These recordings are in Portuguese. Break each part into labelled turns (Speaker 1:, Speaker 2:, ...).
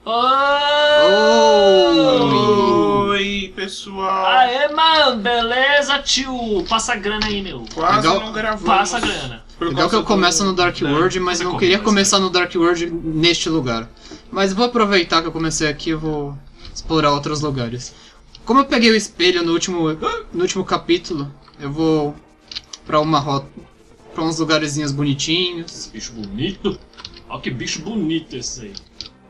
Speaker 1: Oi, pessoal.
Speaker 2: Aê, mano, beleza, tio? Passa a grana aí, meu.
Speaker 1: Quase
Speaker 3: Legal.
Speaker 1: não gravamos.
Speaker 2: Passa a grana.
Speaker 3: Legal que eu começo no Dark World, mas
Speaker 2: Você
Speaker 3: não
Speaker 2: começa.
Speaker 3: queria começar no Dark World neste lugar. Mas vou aproveitar que eu comecei aqui e vou explorar outros lugares. Como eu peguei o espelho no último capítulo, eu vou pra uma rota, pra uns lugarzinhos bonitinhos.
Speaker 2: Bicho bonito. Olha que bicho bonito esse aí.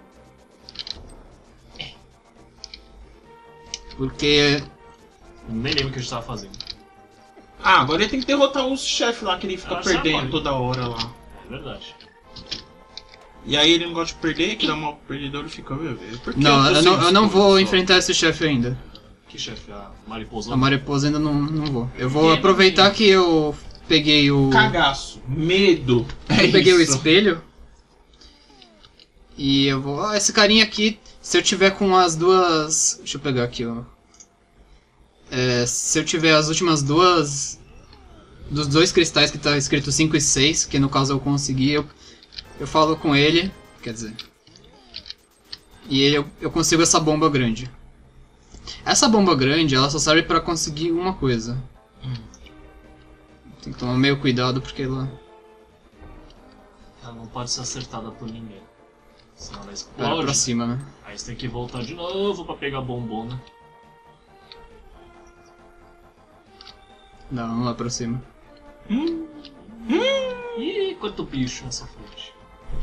Speaker 3: Porque
Speaker 2: Nem lembro o que a gente tava fazendo.
Speaker 1: Ah, agora ele tem que derrotar os chefes lá que ele fica
Speaker 2: Ah,
Speaker 1: perdendo
Speaker 2: sabe.
Speaker 1: toda hora lá.
Speaker 2: É verdade.
Speaker 1: E aí ele não gosta de perder, que dá mal pro perdedor e fica... Por que
Speaker 3: não,
Speaker 1: tô
Speaker 3: eu
Speaker 1: sem
Speaker 3: não, eu não
Speaker 1: escolha
Speaker 3: vou
Speaker 1: só?
Speaker 3: enfrentar esse chefe ainda.
Speaker 2: Que chefe? A mariposa?
Speaker 3: A mariposa ainda não vou. Eu vou aproveitar que eu peguei o
Speaker 1: Cagaço, medo.
Speaker 3: eu peguei o espelho. E eu vou... Ah, esse carinha aqui, se eu tiver com as duas... Deixa eu pegar aqui, ó. Se eu tiver as últimas duas... Dos dois cristais que tá escrito 5 e 6, que no caso eu consegui, eu falo com ele, quer dizer... E eu consigo essa bomba grande. Essa bomba grande, ela só serve pra conseguir uma coisa. Tem que tomar meio cuidado porque ela...
Speaker 2: Ela não pode ser acertada por ninguém. Senão ela
Speaker 3: Era
Speaker 2: explode.
Speaker 3: pra cima, né?
Speaker 2: Aí você tem que voltar de novo pra pegar a bombona.
Speaker 3: Não lá pra cima.
Speaker 2: Ih, quanto bicho nessa frente.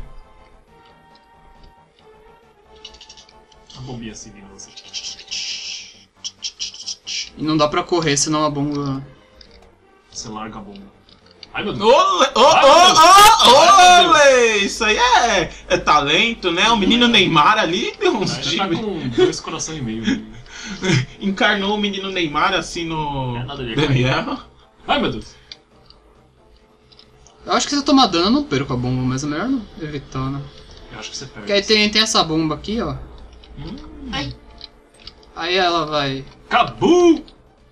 Speaker 2: A bombinha seguindo você.
Speaker 3: E não dá pra correr, senão a bomba...
Speaker 2: Você larga a bomba. Ai meu Deus.
Speaker 1: Ole,
Speaker 2: Ai, meu
Speaker 1: ole! Isso aí é talento, né? O menino Neymar ali deu uns
Speaker 2: Aí já tá
Speaker 1: tiros.
Speaker 2: com 2 corações e meio.
Speaker 1: Encarnou o menino Neymar assim no
Speaker 2: É nada de
Speaker 1: Daniel.
Speaker 2: Ai meu Deus.
Speaker 3: Eu acho que se eu tomar dano eu não perco a bomba, mas é melhor não evitar, né?
Speaker 2: Eu acho que você perde.
Speaker 3: Porque aí tem essa bomba aqui, ó.
Speaker 2: Ai.
Speaker 3: Aí ela vai...
Speaker 2: Cabu!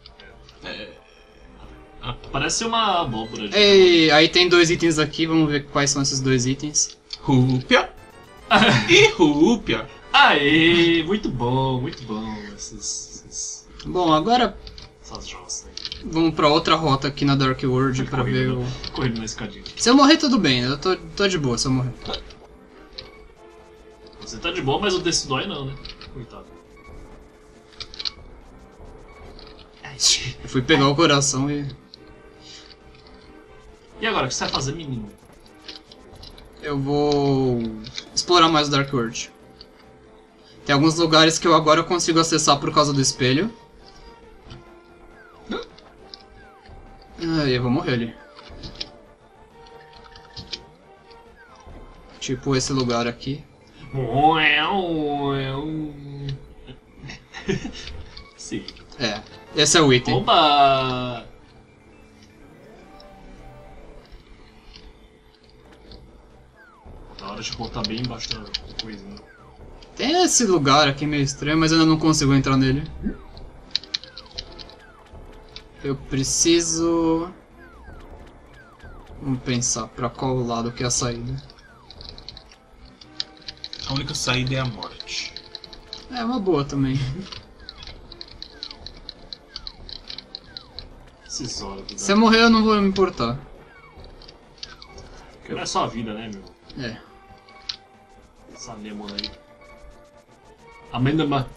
Speaker 2: Parece uma abóbora de...
Speaker 3: Ei, aí tem 2 itens aqui, vamos ver quais são esses 2 itens.
Speaker 1: Rúpia. E rúpia.
Speaker 2: Aê, muito bom essas
Speaker 3: Bom, agora
Speaker 2: joias aí.
Speaker 3: vamos pra outra rota aqui na Dark World pra ver o...
Speaker 2: Correndo na escadinha.
Speaker 3: Se eu morrer tudo bem, eu tô de boa se eu morrer.
Speaker 2: Você tá de boa, mas o desse dói não, né? Coitado.
Speaker 3: Eu fui pegar o coração e...
Speaker 2: E agora, o que você vai fazer, menino?
Speaker 3: Eu vou explorar mais o Dark World. Tem alguns lugares que eu agora consigo acessar por causa do espelho. Eu vou morrer ali. Tipo esse lugar aqui.
Speaker 2: Sim.
Speaker 3: Esse é o item.
Speaker 2: Oba! Da hora de botar bem embaixo da coisa, né?
Speaker 3: Tem esse lugar aqui meio estranho, mas eu ainda não consigo entrar nele. Eu preciso... Vamos pensar pra qual lado que é a saída.
Speaker 1: A única saída é a morte.
Speaker 3: É uma boa também.
Speaker 2: Esses olhos.
Speaker 3: Se eu morrer eu não vou me importar.
Speaker 2: Porque não é só a vida, né, meu?
Speaker 3: É.
Speaker 2: Essa lemona aí. Amendama.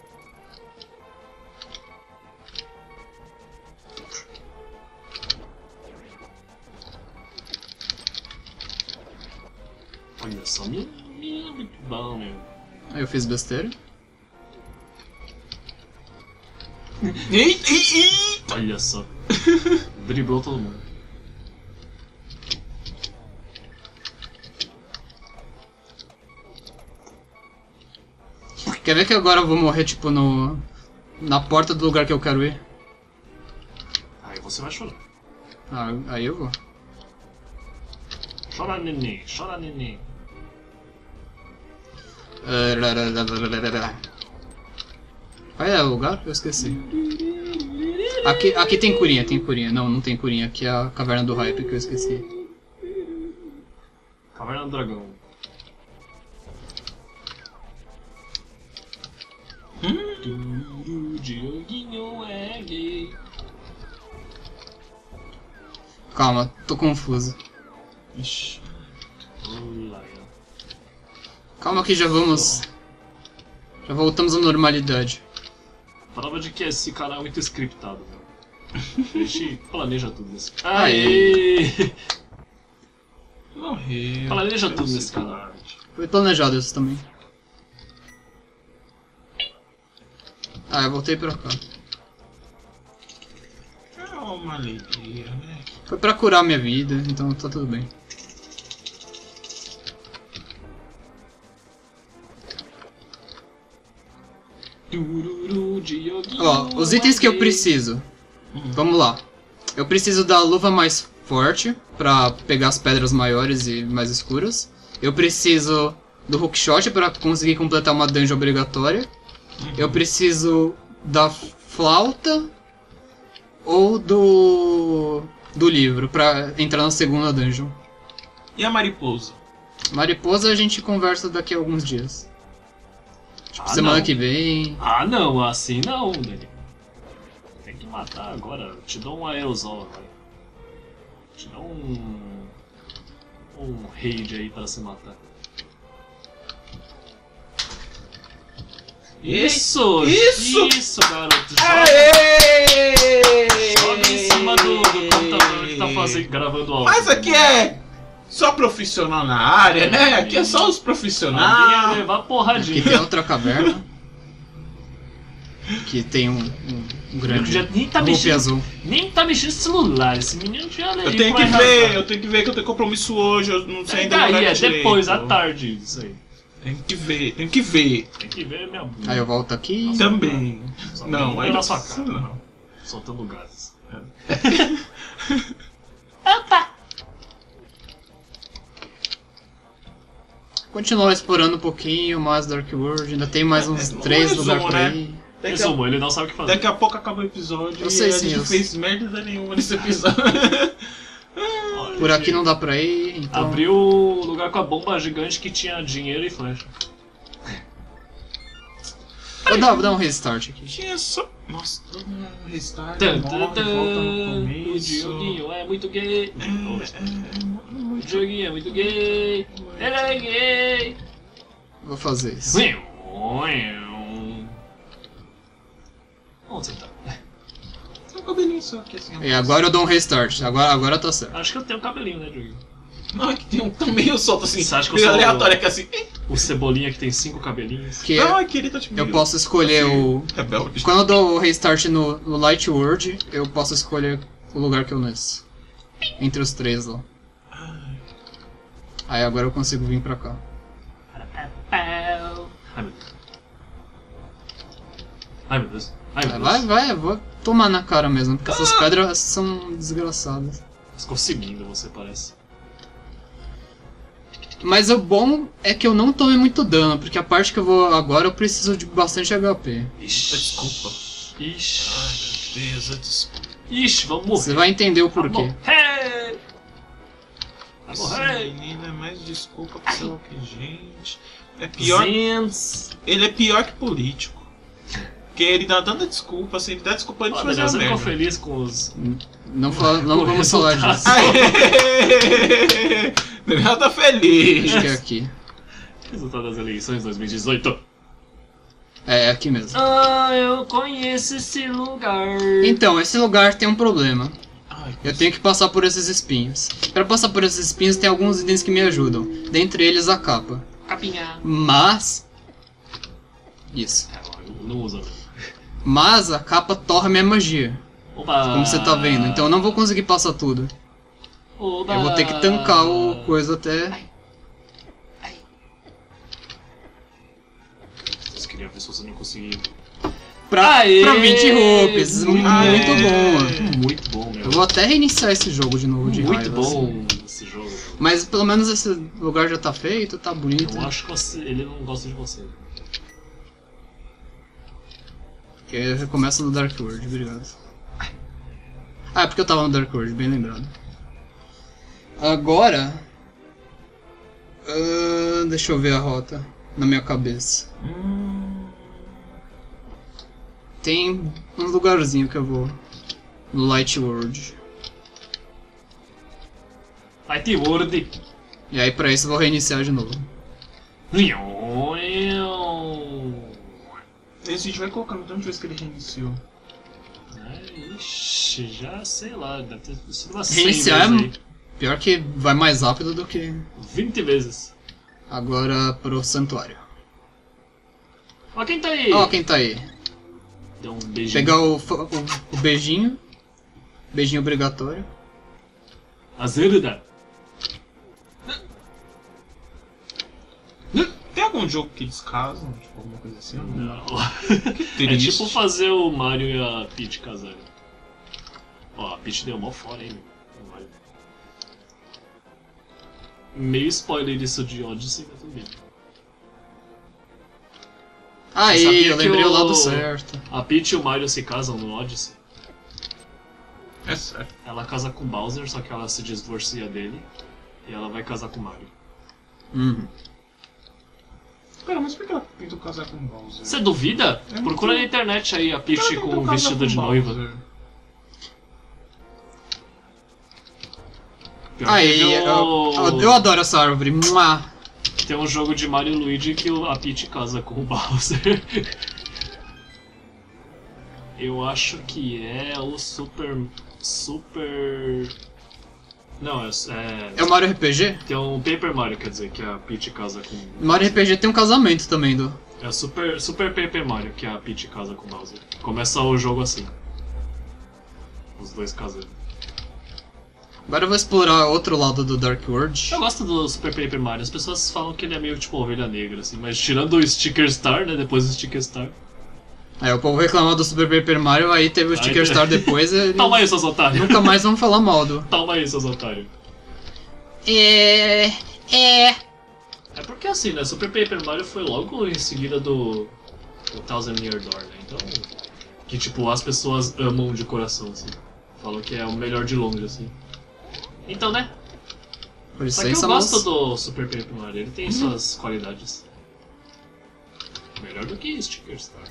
Speaker 2: Olha só, muito bom, meu.
Speaker 3: Aí eu fiz besteira.
Speaker 2: Olha só. Driblou todo mundo.
Speaker 3: Quer ver que agora eu vou morrer, tipo, na porta do lugar que eu quero ir?
Speaker 2: Aí você vai chorar.
Speaker 3: Ah, aí eu vou.
Speaker 2: Chora, neném. Chora, neném.
Speaker 3: Qual é o lugar? Eu esqueci. Aqui tem curinha. Não, não tem curinha. Aqui é a caverna do hype que eu esqueci.
Speaker 2: Caverna do Dragão. Tururu, Dioguinho é gay.
Speaker 3: Calma, tô confuso.
Speaker 1: Ixi.
Speaker 2: Olá,
Speaker 3: Calma que já vamos... Já voltamos à normalidade.
Speaker 2: prova de que esse canal é muito scriptado, meu. A gente planeja tudo nesse canal.
Speaker 3: Aê!
Speaker 2: Aê!
Speaker 1: Morreu.
Speaker 2: Planeja tudo
Speaker 1: Felicidade.
Speaker 2: nesse canal.
Speaker 3: Foi planejado isso também. Ah, eu voltei pra cá.
Speaker 1: É uma alegria, né?
Speaker 3: Foi pra curar minha vida, então tá tudo bem.
Speaker 2: Tururu, Dioguinho
Speaker 3: Ó, os itens que eu
Speaker 2: gay.
Speaker 3: preciso. Vamos lá. Eu preciso da luva mais forte pra pegar as pedras maiores e mais escuras. Eu preciso do hookshot pra conseguir completar uma dungeon obrigatória. Eu preciso da flauta ou do livro pra entrar na segunda dungeon.
Speaker 1: E a mariposa?
Speaker 3: Mariposa a gente conversa daqui a alguns dias. Tipo,
Speaker 2: Ah,
Speaker 3: semana
Speaker 2: não.
Speaker 3: que vem.
Speaker 2: Ah, não, assim não, Dani. Tem que matar agora. Eu te dou um aerosol, vai. Te dou um raid aí para se matar. Isso!
Speaker 1: Isso!
Speaker 2: Isso, garoto!
Speaker 1: Aê!
Speaker 2: Joga em cima do computador que tá gravando áudio.
Speaker 1: Mas aqui é só profissional na área, né? Aqui é só os
Speaker 2: Ali ia
Speaker 1: profissionais.
Speaker 2: levar
Speaker 3: Aqui
Speaker 2: porradinha.
Speaker 3: tem outra caverna. Que tem um
Speaker 2: Ele
Speaker 3: grande
Speaker 2: já nem tá
Speaker 3: rupi
Speaker 2: mexendo.
Speaker 3: azul.
Speaker 2: Nem tá mexendo no celular. Esse menino já levou.
Speaker 1: Eu tenho que ver, eu tenho que ver que eu tenho compromisso hoje, eu não sei ainda o
Speaker 2: Daí
Speaker 1: horário
Speaker 2: é
Speaker 1: direito.
Speaker 2: depois, à tarde, isso aí.
Speaker 1: Tem que ver, tem que ver.
Speaker 2: Tem que ver minha bunda.
Speaker 3: Aí eu volto aqui.
Speaker 1: Também.
Speaker 2: Só
Speaker 1: Não,
Speaker 2: tem
Speaker 1: aí
Speaker 2: na sua cara.
Speaker 1: não.
Speaker 2: Soltando gases.
Speaker 3: Continuar explorando um pouquinho mais Dark World. Ainda tem mais uns
Speaker 1: Um
Speaker 3: 3
Speaker 1: resumo,
Speaker 3: lugares pra
Speaker 1: né?
Speaker 3: ir.
Speaker 1: Daqui a,
Speaker 2: Resumo, ele não sabe o que fazer.
Speaker 1: daqui a pouco acaba o episódio
Speaker 3: Eu
Speaker 1: e
Speaker 3: sei
Speaker 1: a
Speaker 3: sim,
Speaker 1: gente
Speaker 3: eu
Speaker 1: fez merda nenhuma nesse episódio.
Speaker 2: Olha,
Speaker 3: Por aqui
Speaker 2: gente,
Speaker 3: não dá pra ir, então...
Speaker 2: Abriu o lugar com a bomba gigante que tinha dinheiro e flecha.
Speaker 3: Vou dar um restart aqui.
Speaker 1: Tinha só... Nossa, todo mundo restart,
Speaker 2: Tan,
Speaker 1: morre,
Speaker 2: tan, tan.
Speaker 1: volta no
Speaker 2: O
Speaker 1: começo.
Speaker 2: Dioguinho é muito gay. O
Speaker 1: Muito
Speaker 2: Dioguinho é muito gay. Ele é gay.
Speaker 3: Vou fazer isso.
Speaker 2: Onde você tá?
Speaker 1: Tem um cabelinho só aqui assim.
Speaker 3: E agora eu dou um restart. Agora tá certo.
Speaker 2: Acho que eu tenho um cabelinho, né, Dioguinho?
Speaker 1: Não, é que tem um também eu solto assim,
Speaker 2: Você acha que eu
Speaker 1: meio
Speaker 2: sou-
Speaker 1: aleatório aqui assim.
Speaker 2: O Cebolinha que tem 5 cabelinhos.
Speaker 3: Porque
Speaker 1: Não, é que ele tá te
Speaker 3: eu posso escolher o...
Speaker 1: Rebelde.
Speaker 3: Quando eu dou o restart no Light World, eu posso escolher o lugar que eu nasço. Entre os 3 lá. Aí agora eu consigo vir pra cá.
Speaker 2: Ai, meu Deus. Ai, meu Deus. Ai, meu Deus.
Speaker 3: Vai, eu vou tomar na cara mesmo, porque essas pedras são desgraçadas.
Speaker 2: Ficou seguindo você, parece.
Speaker 3: Mas o bom é que eu não tomei muito dano, porque a parte que eu vou agora eu preciso de bastante HP.
Speaker 2: Ixi.
Speaker 1: Desculpa.
Speaker 2: Ixi.
Speaker 1: Ai, meu Deus, desculpa.
Speaker 2: Ixi, vamos morrer.
Speaker 3: Você vai entender o
Speaker 2: Vai
Speaker 3: porquê.
Speaker 2: morrer. Vai
Speaker 1: Esse
Speaker 2: morrer.
Speaker 1: menino é mais desculpa que sei lá o que, gente. É pior.
Speaker 2: Zens.
Speaker 1: Ele é pior que político. Porque ele dá tanta desculpa, assim, ele dá desculpa antes de
Speaker 2: Olha,
Speaker 1: fazer a
Speaker 2: você ficou
Speaker 1: merda.
Speaker 2: feliz com os...
Speaker 3: Não vamos falar disso.
Speaker 1: Aê! Daniel tá feliz.
Speaker 3: Acho que é aqui.
Speaker 2: resultados das eleições 2018.
Speaker 3: É aqui mesmo.
Speaker 2: Ah, eu conheço esse lugar.
Speaker 3: Então, esse lugar tem um problema.
Speaker 1: Ai,
Speaker 3: Eu tenho que passar por esses espinhos. Para passar por esses espinhos tem alguns itens que me ajudam. Dentre eles a capa.
Speaker 2: Capinha.
Speaker 3: Mas... Isso.
Speaker 2: Eu não uso.
Speaker 3: Mas a capa torra minha magia.
Speaker 2: Opa.
Speaker 3: Como você tá vendo. Então eu não vou conseguir passar tudo.
Speaker 2: Oba.
Speaker 3: Eu vou ter que tancar o coisa até...
Speaker 2: Eu queria ver se você não conseguia.
Speaker 3: Pra
Speaker 2: Aê!
Speaker 3: 20 rupees. Muito
Speaker 1: Aê!
Speaker 3: bom.
Speaker 2: Muito bom, meu.
Speaker 3: Eu vou até reiniciar esse jogo de novo de
Speaker 2: Muito
Speaker 3: raiva,
Speaker 2: bom
Speaker 3: assim.
Speaker 2: esse jogo.
Speaker 3: Mas pelo menos esse lugar já tá feito, tá bonito.
Speaker 2: Eu acho que ele não gosta de você.
Speaker 3: Eu começo no Dark World, obrigado. Ah, é porque eu tava no Dark World, bem lembrado. Agora... deixa eu ver a rota na minha cabeça. Tem um lugarzinho que eu vou. No Light World.
Speaker 2: Light World.
Speaker 3: E aí pra isso eu vou reiniciar de novo.
Speaker 1: Esse vídeo vai colocando tanto vez que ele reiniciou.
Speaker 2: Ixi, já sei lá, deve ter sido umas 100
Speaker 3: Reiniciar
Speaker 2: vezes aí.
Speaker 3: pior que vai mais rápido do que
Speaker 2: 20 vezes.
Speaker 3: agora pro santuário.
Speaker 2: Ó quem tá aí!
Speaker 3: Ó quem tá aí.
Speaker 2: Deu um beijinho.
Speaker 3: Pegar o beijinho. Beijinho obrigatório.
Speaker 2: Azuruda.
Speaker 1: Tem algum jogo que eles casam? Tipo, alguma coisa assim?
Speaker 2: Não.
Speaker 1: Que
Speaker 2: É
Speaker 1: triste.
Speaker 2: tipo fazer o Mario e a Peach casarem. Ó, a Peach deu mó fora, hein, meu. Mario. Meio spoiler isso de Odyssey, mas tudo bem.
Speaker 3: Aí,
Speaker 2: sabia
Speaker 3: eu
Speaker 2: que
Speaker 3: lembrei o lado certo.
Speaker 2: A Peach e o Mario se casam no Odyssey.
Speaker 1: É sério.
Speaker 2: Ela casa com o Bowser, só que ela se divorcia dele. E ela vai casar com o Mario.
Speaker 3: Uhum.
Speaker 1: Cara, mas por que ela tentou casar com o Bowser?
Speaker 2: Você duvida?
Speaker 1: É muito-
Speaker 2: Procura na internet aí a
Speaker 1: Por que
Speaker 2: Peach
Speaker 1: ela
Speaker 2: com
Speaker 1: tentou
Speaker 2: um
Speaker 1: casar
Speaker 2: vestido
Speaker 1: com
Speaker 2: de
Speaker 1: o
Speaker 2: noiva.
Speaker 1: Bowser?
Speaker 2: Pior que
Speaker 3: Aí,
Speaker 2: tem
Speaker 3: eu adoro essa árvore. Mua.
Speaker 2: Tem um jogo de Mario e Luigi que a Peach casa com o Bowser. Eu acho que é o Super... Não,
Speaker 3: É o Mario RPG?
Speaker 2: tem um Paper Mario, quer dizer, que a Peach casa com...
Speaker 3: Mario RPG tem um casamento também do.
Speaker 2: É o Super Paper Mario, que a Peach casa com o Bowser. Começa o jogo assim. Os dois casando.
Speaker 3: Agora eu vou explorar outro lado do Dark World.
Speaker 2: Eu gosto do Super Paper Mario, as pessoas falam que ele é meio tipo ovelha negra, assim, mas tirando o Sticker Star, né, depois do Sticker Star...
Speaker 3: Aí o povo reclamou do Super Paper Mario, aí teve o Sticker
Speaker 2: Aí-
Speaker 3: Star depois e
Speaker 2: Toma aí, seus otários!
Speaker 3: nunca mais vão falar mal do.
Speaker 2: Toma aí, seus otários!
Speaker 3: É
Speaker 2: É porque assim, né, Super Paper Mario foi logo em seguida do Thousand Year Door, né, então... Que tipo, as pessoas amam de coração, assim. Falam que é o melhor de longe, assim. Então, né,
Speaker 3: Por
Speaker 2: só que eu
Speaker 3: licença,
Speaker 2: gosto
Speaker 3: mas...
Speaker 2: do Super Paper Mario, ele tem suas qualidades. Melhor do que Sticker Star.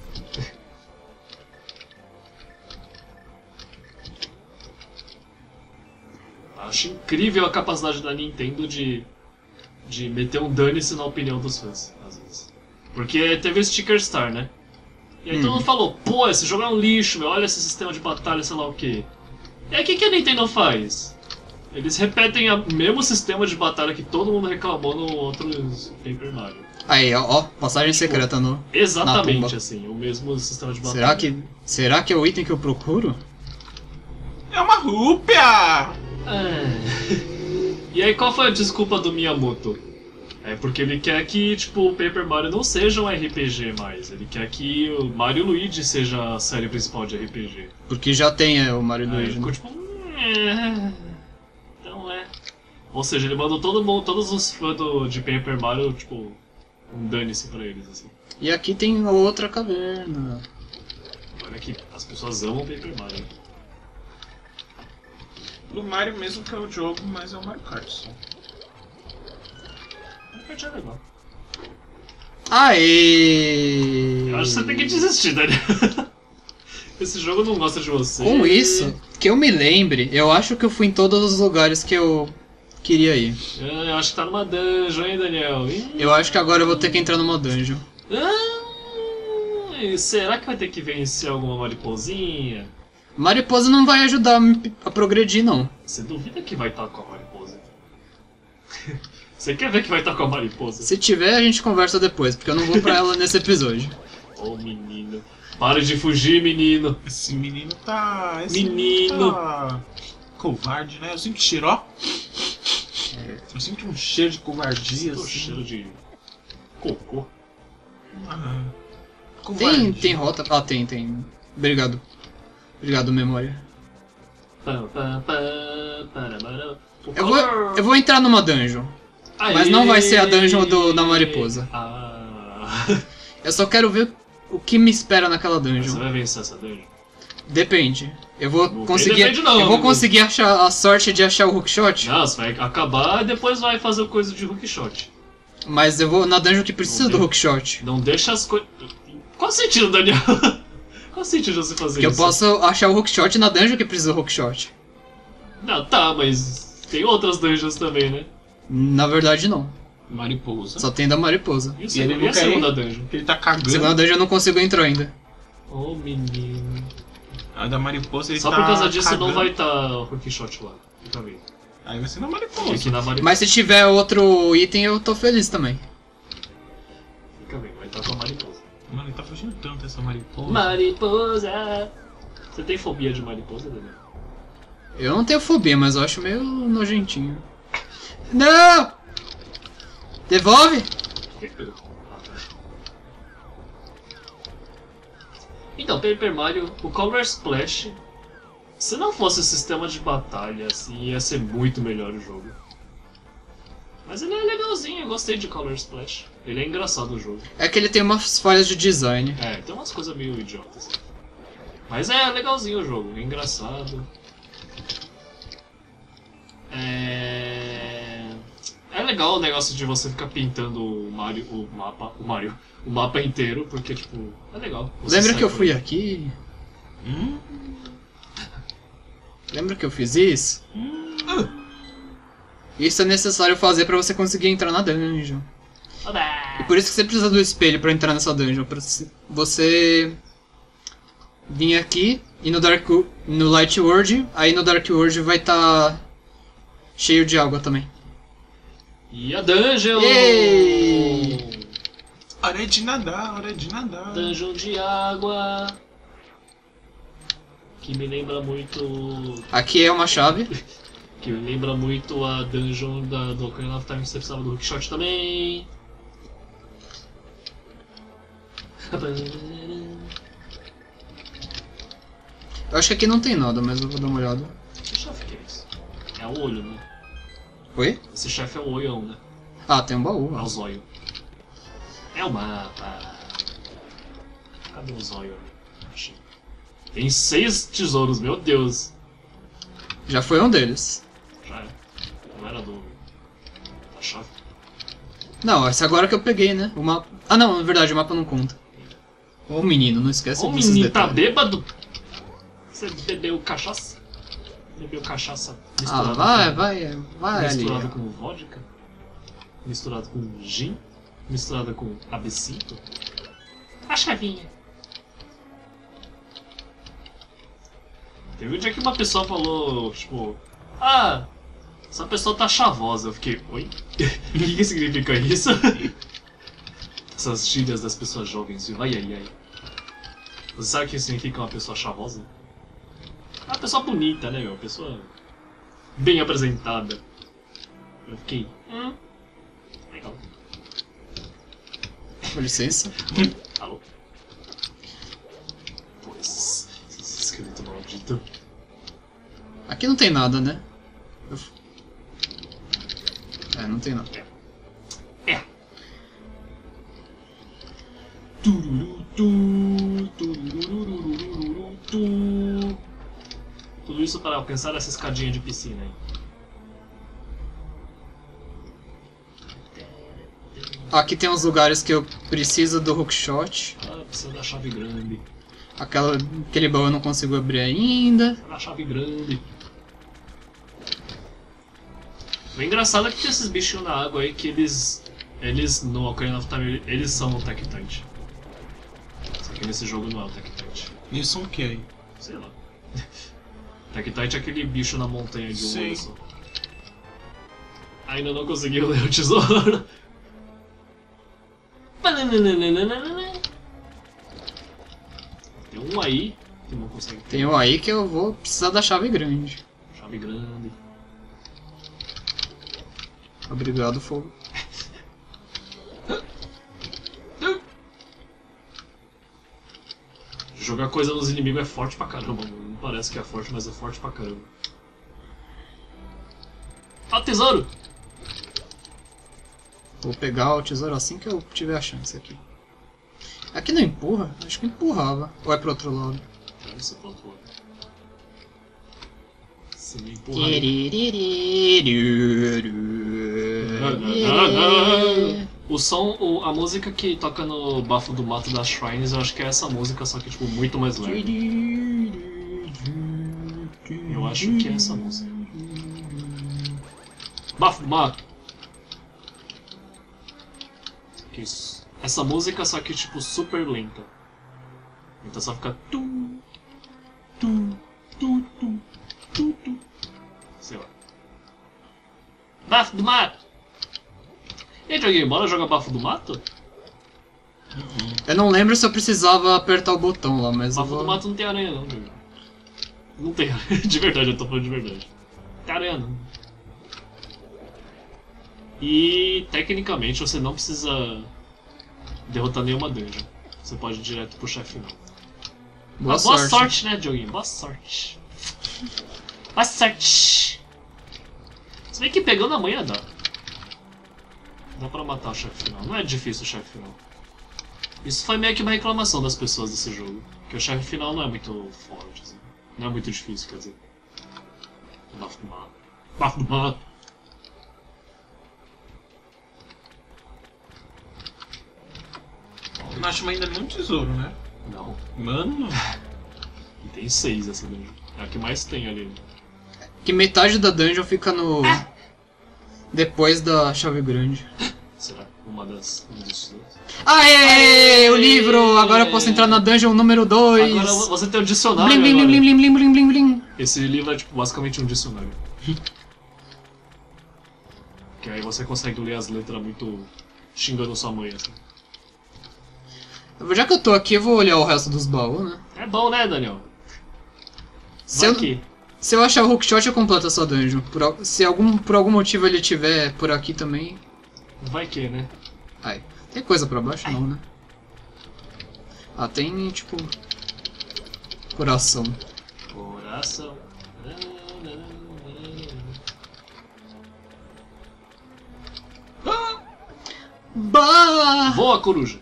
Speaker 2: Acho incrível a capacidade da Nintendo de meter um dane-se na opinião dos fãs, às vezes. Porque teve o Sticker Star, né? E aí todo mundo falou, pô, esse jogo é um lixo, meu, olha esse sistema de batalha, sei lá o quê. E aí o que a Nintendo faz? Eles repetem o mesmo sistema de batalha que todo mundo reclamou no outro Paper Mario.
Speaker 3: Aí, ó, passagem secreta no...
Speaker 2: Exatamente
Speaker 3: tumba.
Speaker 2: assim, o mesmo sistema de batalha.
Speaker 3: Será que é o item que eu procuro?
Speaker 1: É uma rúpia!
Speaker 2: E aí qual foi a desculpa do Miyamoto? É porque ele quer que, tipo, o Paper Mario não seja um RPG mais. Ele quer que o Mario e Luigi seja a série principal de RPG.
Speaker 3: Porque já tem o Mario
Speaker 2: Aí
Speaker 3: Luigi.
Speaker 2: ficou
Speaker 3: Né?
Speaker 2: tipo... Então é... Ou seja, ele mandou todo mundo, todos os fãs de Paper Mario, tipo... Um dane-se pra eles, assim.
Speaker 3: E aqui tem outra caverna.
Speaker 2: Olha que as pessoas amam Paper Mario.
Speaker 1: Do Mario mesmo que é o jogo, mas é o Mario Kart só.
Speaker 2: Mario Kart é legal.
Speaker 3: Aê!
Speaker 2: Eu acho que você tem que desistir, Daniel. Esse jogo não gosta de você.
Speaker 3: Com isso, que eu me lembre, eu acho que eu fui em todos os lugares que eu queria ir.
Speaker 2: Eu acho que tá numa dungeon, hein, Daniel?
Speaker 3: Eu acho que agora eu vou ter que entrar numa dungeon.
Speaker 2: E será que vai ter que vencer alguma mariposinha?
Speaker 3: Mariposa não vai ajudar a progredir, não.
Speaker 2: Você duvida que vai estar com a mariposa? Você quer ver que vai estar com a mariposa?
Speaker 3: Se tiver, a gente conversa depois, porque eu não vou pra ela nesse episódio.
Speaker 2: Ô menino, para de fugir, menino.
Speaker 1: Esse menino tá...
Speaker 2: Menino.
Speaker 1: Tá... covarde, né? Eu sinto cheiro, ó. Eu sinto um cheiro de covardia,
Speaker 2: Sinto o
Speaker 1: assim.
Speaker 2: cheiro de cocô.
Speaker 1: Ah, covarde.
Speaker 3: Tem rota? Ah, tem. Obrigado. Obrigado, memória. Eu vou entrar numa dungeon. Mas não vai ser a dungeon da mariposa. Eu só quero ver o que me espera naquela
Speaker 2: Você
Speaker 3: dungeon.
Speaker 2: vai vencer essa dungeon?
Speaker 3: Depende. Eu vou
Speaker 2: Não
Speaker 3: conseguir.
Speaker 2: depende não,
Speaker 3: eu vou
Speaker 2: amigo.
Speaker 3: conseguir achar a sorte de achar o hookshot.
Speaker 2: Não, você vai acabar e depois vai fazer o coisa de hookshot.
Speaker 3: Mas eu vou na dungeon que precisa
Speaker 2: Não
Speaker 3: do
Speaker 2: deu.
Speaker 3: hookshot.
Speaker 2: Não deixa as coisas... Qual o sentido, Daniel? Qual sentido você fazer
Speaker 3: Que eu
Speaker 2: isso?
Speaker 3: posso achar o hookshot na dungeon que precisa do hookshot.
Speaker 2: Não, tá, mas tem outras dungeons também, né?
Speaker 3: Na verdade, não.
Speaker 1: Mariposa.
Speaker 3: Só tem da mariposa.
Speaker 2: E
Speaker 1: ele
Speaker 2: e
Speaker 1: não
Speaker 2: a
Speaker 1: quer
Speaker 2: segunda
Speaker 1: ir?
Speaker 2: dungeon?
Speaker 1: Porque ele tá
Speaker 3: A
Speaker 1: cagando.
Speaker 3: segunda dungeon eu não consigo entrar ainda.
Speaker 2: Ô, menino.
Speaker 1: A da mariposa ele
Speaker 2: Só
Speaker 1: tá
Speaker 2: por causa disso
Speaker 1: cagando.
Speaker 2: não vai estar o hookshot lá. Fica vendo.
Speaker 1: Aí vai ser na
Speaker 2: Porque
Speaker 1: mariposa.
Speaker 2: aqui na mariposa.
Speaker 3: Mas se tiver outro item, eu tô feliz também.
Speaker 2: Fica vendo, vai estar com a mariposa.
Speaker 1: Mano, ele tá fugindo tanto essa mariposa.
Speaker 2: Mariposa! Você tem fobia de mariposa, Daniel?
Speaker 3: Eu não tenho fobia, mas eu acho meio nojentinho. Não! Devolve!
Speaker 2: Então, Paper Mario, o Color Splash, se não fosse o sistema de batalha, assim, ia ser muito melhor o jogo. Mas ele é legalzinho, eu gostei de Color Splash. Ele é engraçado o jogo.
Speaker 3: É que ele tem umas falhas de design.
Speaker 2: É, tem umas coisas meio idiotas. Mas é legalzinho o jogo, é engraçado. É legal o negócio de você ficar pintando o mapa inteiro, porque tipo, é legal. Você
Speaker 3: Lembra
Speaker 2: sai
Speaker 3: que eu
Speaker 2: por
Speaker 3: fui
Speaker 2: aí.
Speaker 3: aqui? Lembra que eu fiz isso? Isso é necessário fazer pra você conseguir entrar na dungeon. E por isso que você precisa do espelho pra entrar nessa dungeon. Pra você vir aqui e no Light World, aí no Dark World vai estar cheio de água também.
Speaker 2: E a dungeon!
Speaker 3: Yay!
Speaker 1: Hora de nadar, hora de nadar.
Speaker 2: Dungeon de água. Que me lembra muito.
Speaker 3: Aqui é uma chave.
Speaker 2: Que me lembra muito a dungeon do Ocarina of Time que você precisava do hookshot também.
Speaker 3: Eu acho que aqui não tem nada, mas eu vou dar uma olhada.
Speaker 2: Que chefe que é isso? É o olho, né?
Speaker 3: Oi?
Speaker 2: Esse chefe é o olhão, né?
Speaker 3: Ah, tem um baú.
Speaker 2: É o zóio. É o mapa. Cadê o zóio? Achei. Tem 6 tesouros, meu Deus.
Speaker 3: Já foi um deles.
Speaker 2: Já é. Não era da chave.
Speaker 3: Não, esse agora que eu peguei, né? O mapa. Ah, não, na verdade, o mapa não conta. Ô menino, não esquece
Speaker 2: Ô
Speaker 3: desses
Speaker 2: menino, tá
Speaker 3: detalhes.
Speaker 2: bêbado? Você bebeu cachaça? Bebeu cachaça
Speaker 3: Ah,
Speaker 2: misturada
Speaker 3: vai ali.
Speaker 2: misturada com vodka? Misturada com gin? Misturada com absinto? A chavinha. Teve um dia que uma pessoa falou, tipo... Ah, essa pessoa tá chavosa. Eu fiquei, oi? O que significa isso? Essas gírias das pessoas jovens, viu? Ai, ai, ai. Você sabe o que significa uma pessoa chavosa? Uma pessoa bonita, né, meu? Uma pessoa bem apresentada. Eu fiquei, legal.
Speaker 3: Com licença.
Speaker 2: Alô? Pô, esses esqueletos malditos.
Speaker 3: Aqui não tem nada, né? É, não tem nada.
Speaker 2: É. Tudo isso para alcançar essa escadinha de piscina aí.
Speaker 3: Aqui tem uns lugares que eu preciso do hookshot.
Speaker 2: Ah, precisa da chave grande.
Speaker 3: Aquele baú eu não consigo abrir ainda.
Speaker 2: Precisa da chave grande. O engraçado é que tem esses bichinhos na água aí que eles no Ocarina of Time, eles são o Tectite. Só que nesse jogo não é o Tectite.
Speaker 1: Eles são o que aí?
Speaker 2: Sei lá. Tectite é aquele bicho na montanha de um
Speaker 1: Sim.
Speaker 2: olho só. Ainda não conseguiu ler o tesouro. Tem um aí que não consegue ter.
Speaker 3: Tem um aí que eu vou precisar da chave grande.
Speaker 2: Chave grande.
Speaker 3: Obrigado, fogo.
Speaker 2: Jogar coisa nos inimigos é forte pra caramba, mano. Não parece que é forte, mas é forte pra caramba. Ah, tesouro!
Speaker 3: Vou pegar o tesouro assim que eu tiver a chance aqui. Aqui não empurra? Acho que empurrava. Ou é pro outro lado?
Speaker 2: Deve ser pro outro lado. Se me empurrar. O som, a música que toca no Bafo do Mato das Shrines, eu acho que é essa música, só que tipo, muito mais leve. Eu acho que é essa música. Bafo do Mato! Que isso. Essa música, só que tipo, super lenta. Então só fica tu, tu, tu, tu, tu, tu. Sei lá. Bafo do Mato! E aí, Dioguinho, bora jogar Bafo do Mato?
Speaker 3: Eu não lembro se eu precisava apertar o botão lá, mas eu
Speaker 2: Bafo
Speaker 3: vou...
Speaker 2: do Mato não tem aranha não, Dioguinho. Não tem aranha, de verdade, eu tô falando de verdade. Não tem aranha não. E, tecnicamente, você não precisa derrotar nenhuma dungeon. Você pode ir direto pro chefe final.
Speaker 3: Boa
Speaker 2: Boa
Speaker 3: sorte.
Speaker 2: sorte, né, Dioguinho? Boa sorte. Boa sorte. Se bem que pegando a manha dá. Dá pra matar o chefe final. Não é difícil o chefe final. Isso foi meio que uma reclamação das pessoas desse jogo. Que o chefe final não é muito forte, assim. Não é muito difícil, quer dizer. Bafo do Mato. Bafo do Mato.
Speaker 1: Não acho ainda nenhum tesouro, né?
Speaker 2: Não.
Speaker 1: Mano.
Speaker 2: E tem 6 essa dungeon. É a que mais tem ali.
Speaker 3: Que metade da dungeon fica no... Depois da chave grande.
Speaker 2: Será? Um dos dois.
Speaker 3: Aê! O livro! Agora eu posso entrar na dungeon número 2!
Speaker 2: Agora você tem o dicionário.
Speaker 3: Blim, blim,
Speaker 2: agora.
Speaker 3: blim, blim, blim, blim, blim, blim.
Speaker 2: Esse livro é tipo, basicamente um dicionário. Que aí você consegue ler as letras muito xingando sua mãe, assim.
Speaker 3: Já que eu tô aqui, eu vou olhar o resto dos baús, né?
Speaker 2: É bom, né, Daniel?
Speaker 3: Se
Speaker 2: Vai
Speaker 3: eu,
Speaker 2: aqui.
Speaker 3: se eu achar o hookshot, eu completo essa dungeon. Se por algum motivo ele tiver por aqui também...
Speaker 2: Vai que, né?
Speaker 3: Ai, tem coisa pra baixo? Não, né? Ah, tem, tipo... Coração.
Speaker 2: Coração.
Speaker 3: Bah!
Speaker 2: Voa, coruja.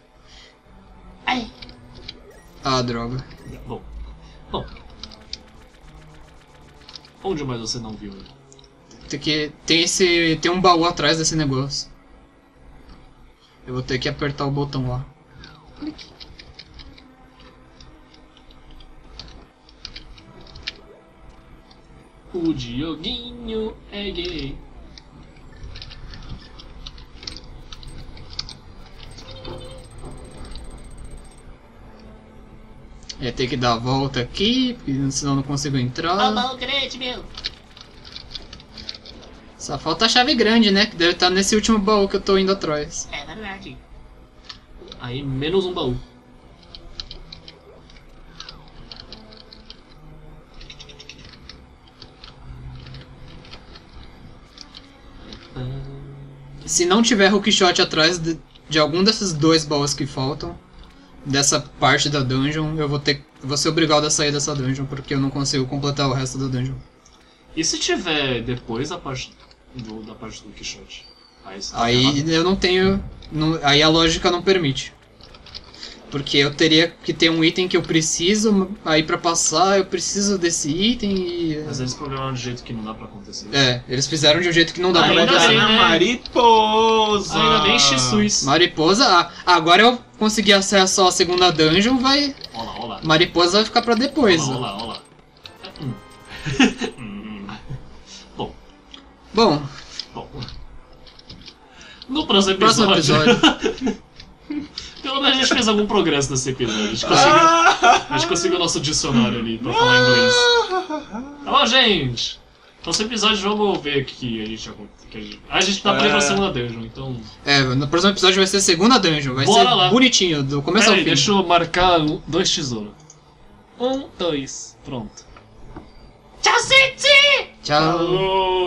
Speaker 3: Ah, droga.
Speaker 2: Bom. Onde mais você não viu?
Speaker 3: Tem um baú atrás desse negócio. Eu vou ter que apertar o botão lá.
Speaker 2: O Dioguinho é gay.
Speaker 3: Ia ter que dar a volta aqui, porque senão eu não consigo entrar.
Speaker 2: baú grande, meu.
Speaker 3: Só falta a chave grande, né? Que deve estar nesse último baú que eu tô indo atrás.
Speaker 2: É verdade. Aí, menos um baú.
Speaker 3: Se não tiver hookshot atrás de algum desses dois baús que faltam, dessa parte da dungeon, eu vou ser obrigado a sair dessa dungeon, porque eu não consigo completar o resto da dungeon.
Speaker 2: E se tiver depois da parte do Quixote?
Speaker 3: Aí eu não tenho... aí a lógica não permite. Porque eu teria que ter um item que eu preciso, aí pra passar eu preciso desse item e...
Speaker 2: Mas eles programaram de jeito que não dá pra acontecer.
Speaker 3: É, eles fizeram de um jeito que não dá pra
Speaker 2: Ainda
Speaker 3: acontecer.
Speaker 2: bem,
Speaker 1: na
Speaker 2: né?
Speaker 1: mariposa!
Speaker 2: Ainda bem Jesus.
Speaker 3: Mariposa, agora eu consegui acesso à segunda dungeon, vai...
Speaker 2: Olha lá, olha lá.
Speaker 3: Mariposa vai ficar pra depois.
Speaker 2: Olha lá, olha lá. Bom,
Speaker 3: Bom,
Speaker 2: no próximo
Speaker 3: próximo
Speaker 2: episódio...
Speaker 3: episódio.
Speaker 2: Pelo menos a gente fez algum progresso nesse episódio. A gente conseguiu o nosso dicionário ali pra falar inglês. Tá bom, gente? Próximo episódio vamos ver o que a gente... A gente tá pra ir pra segunda dungeon, então...
Speaker 3: No próximo episódio vai ser a segunda dungeon, vai
Speaker 2: Bora
Speaker 3: ser
Speaker 2: lá.
Speaker 3: bonitinho, do começo
Speaker 2: Pera
Speaker 3: ao
Speaker 2: aí,
Speaker 3: fim.
Speaker 2: deixa eu marcar 2 tesouros. 1, 2, pronto. Tchau, City!
Speaker 3: Tchau.
Speaker 2: Falou!